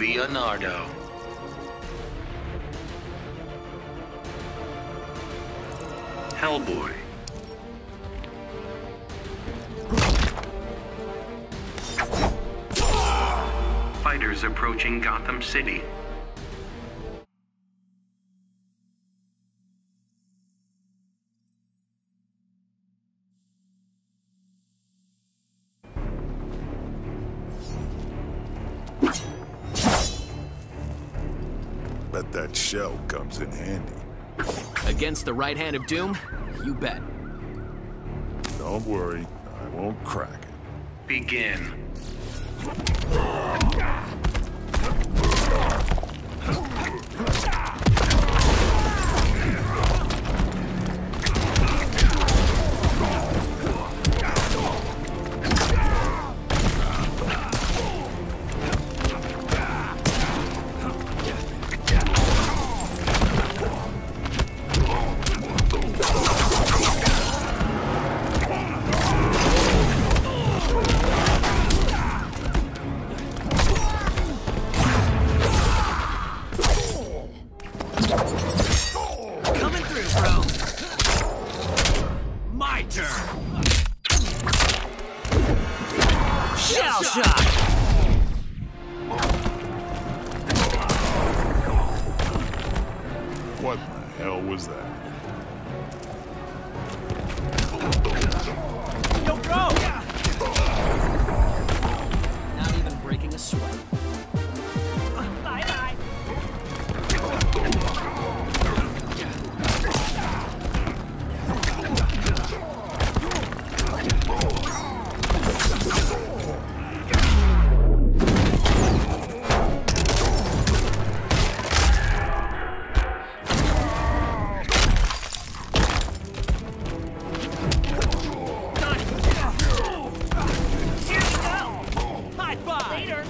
Leonardo. Hellboy. Fighters approaching Gotham City. Bet that shell comes in handy. Against the right hand of doom? You bet. Don't worry, I won't crack it. Begin. Coming through, bro. My turn. Shell shock. What the hell was that? Yo, bro. Not even breaking a sweat. Bye-bye. Later.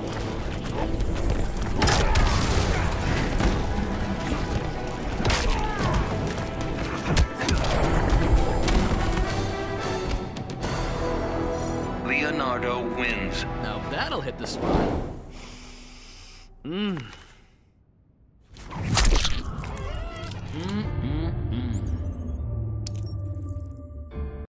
Leonardo wins. Now that'll hit the spot. Mmm.